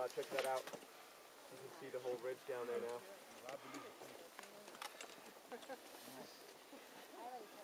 check that out. You can see the whole ridge down there now.